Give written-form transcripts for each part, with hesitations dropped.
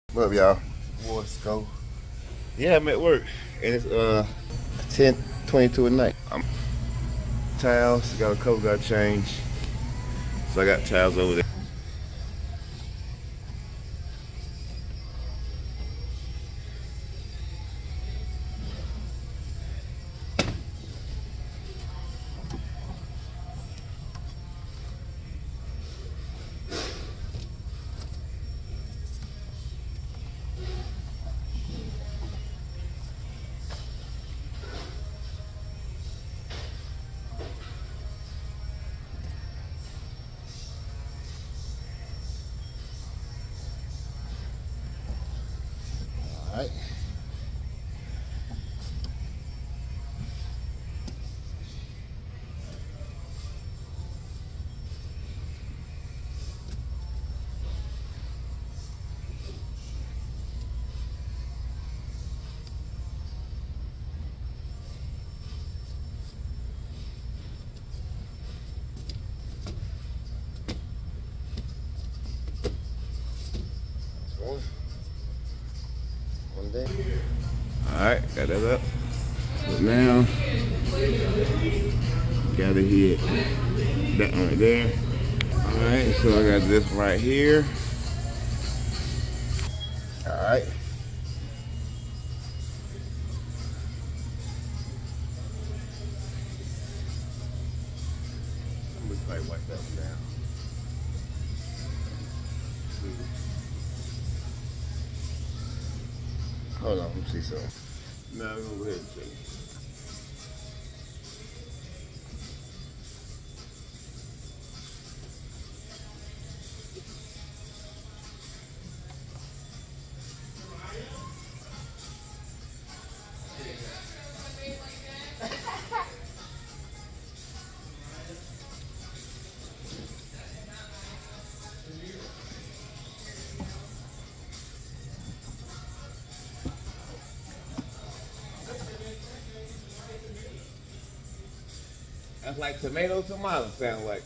What up, y'all? What's go? Yeah, I'm at work, and it's 10:22 at night. I'm towels. Got a couple got to change, so I got towels over there. All right. One day. All right, got that up. So now, gotta hit that one right there. All right, so I got this right here. All right. I'm gonna probably wipe that one down. Hold on, let me see something. No, I'm gonna go ahead and check. That's like tomato sound like.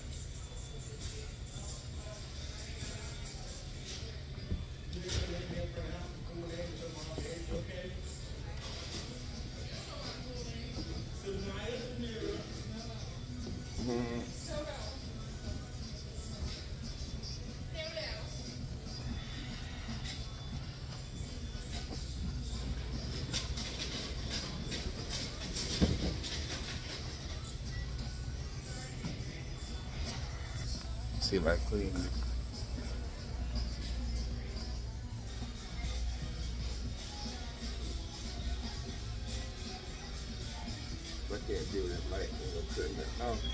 See if I clean it. I can't deal with that light. I'm cutting that off.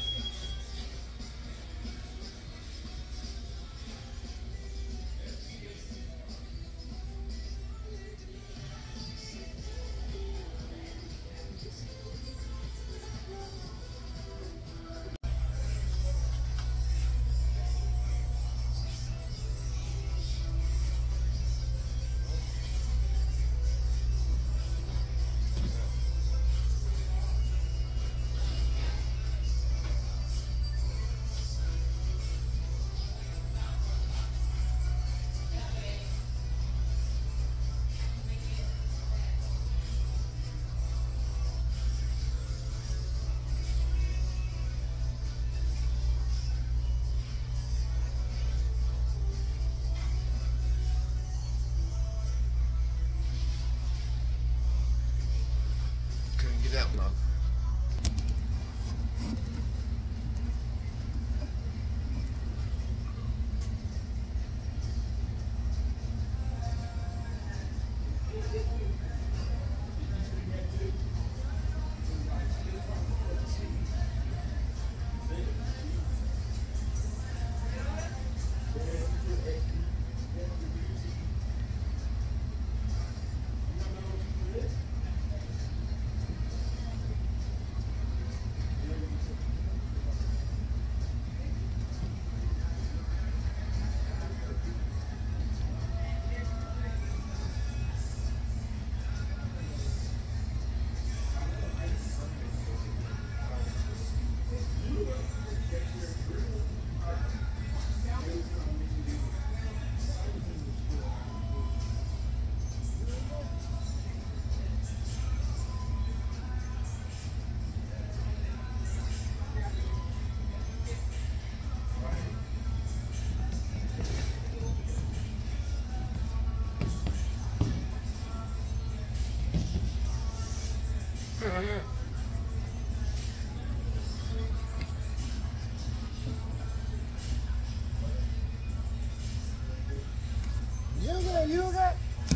You got.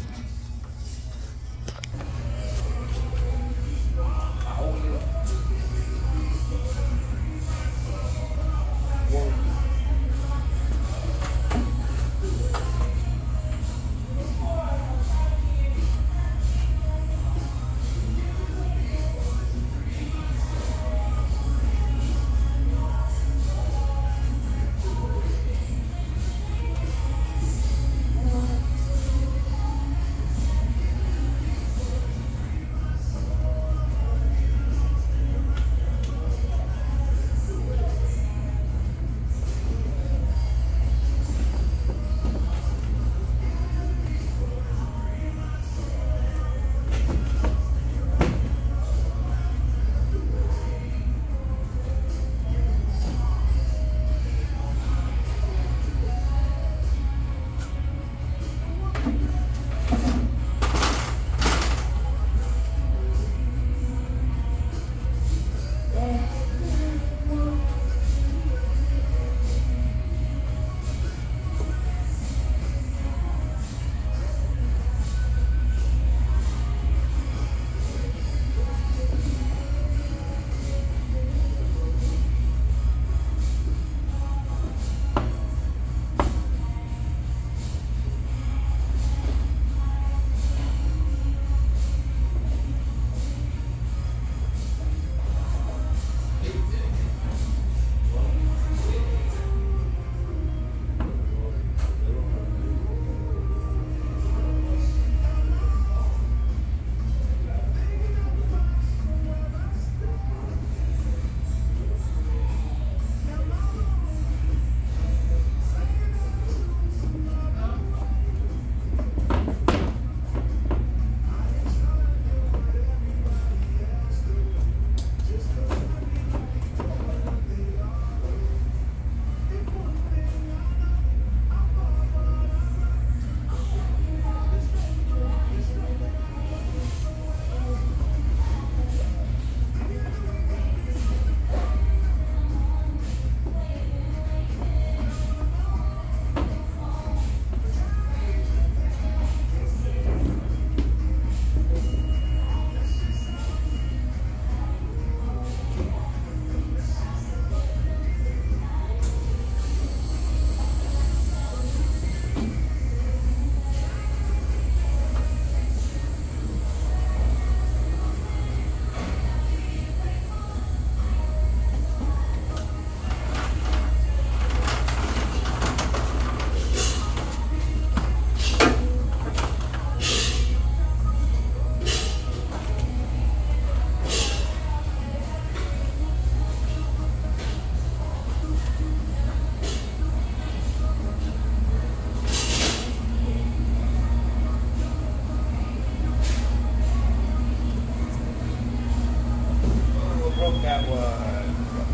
That one.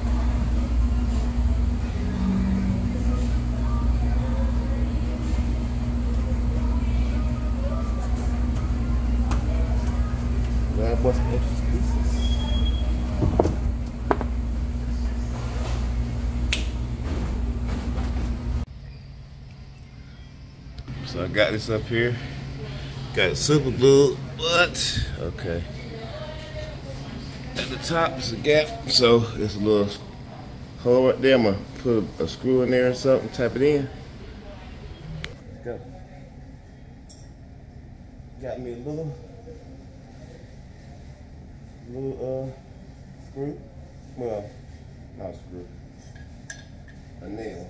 That was precious pieces. So I got this up here. Got it super glued, but okay. At the top is a gap, so there's a little hole right there. I'm gonna put a screw in there or something, tap it in. Let's go. Got me a little screw. Well, not a screw. A nail.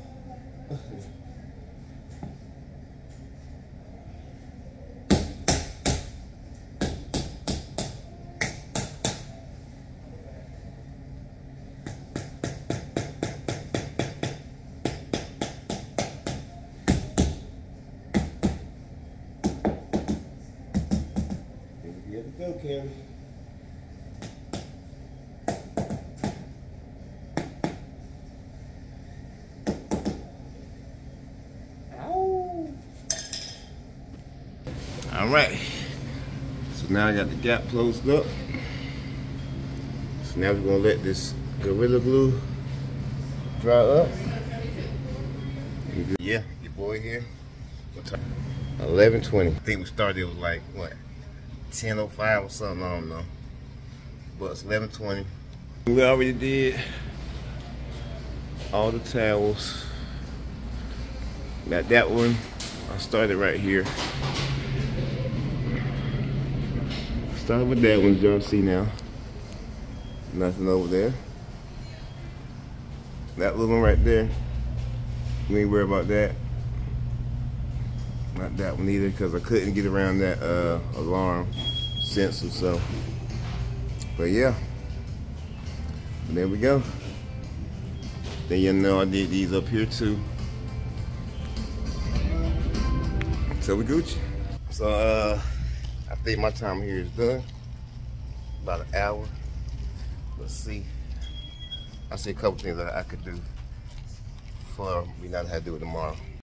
Go, Carrie. Ow. All right. So now I got the gap closed up. Now we're gonna let this Gorilla Glue dry up. Yeah, your boy here. 11:20. I think we started, it was like, what, 10:05 or something, I don't know. But it's 11:20. We already did all the towels. Got that one. I started right here. Started with that one, y'all see now. Nothing over there. That little one right there, we ain't worry about that. Not that one either, because I couldn't get around that alarm sensor, so. But yeah, there we go. Then you know I did these up here too. So we Gucci. So I think my time here is done. About an hour. Let's see. I see a couple things that I could do for me not to have to do it tomorrow.